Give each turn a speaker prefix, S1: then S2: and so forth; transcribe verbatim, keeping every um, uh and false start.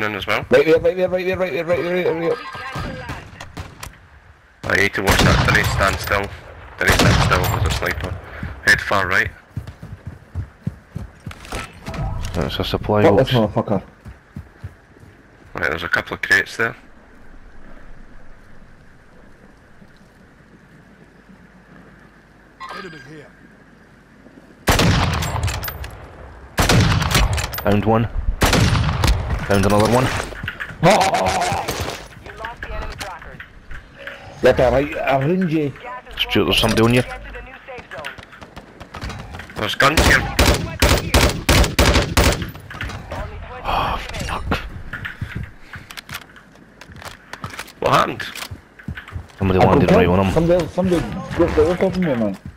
S1: in as well.
S2: Right there, right there, right there, right there, right there, right there.
S1: I need to watch that. Didn't stand still. Didn't stand still. There's a sniper. Head far right.
S3: That's a supply
S2: Fuck this
S3: box.
S2: motherfucker.
S1: Right, there's a couple of crates there.
S4: Enemy here.
S3: Found one. Found another one.
S2: Oh!
S5: You lost the enemy trackers.
S2: Get that right around you.
S5: Gas is
S3: Stuart, there's somebody on you.
S5: Get to the new safe zone.
S1: There's guns here.
S5: Only twenty
S3: Oh,
S5: remain.
S3: fuck.
S1: What happened?
S3: Somebody
S2: I got
S3: landed right
S2: killed.
S3: on him.
S2: Somebody, somebody broke the roof off me, man.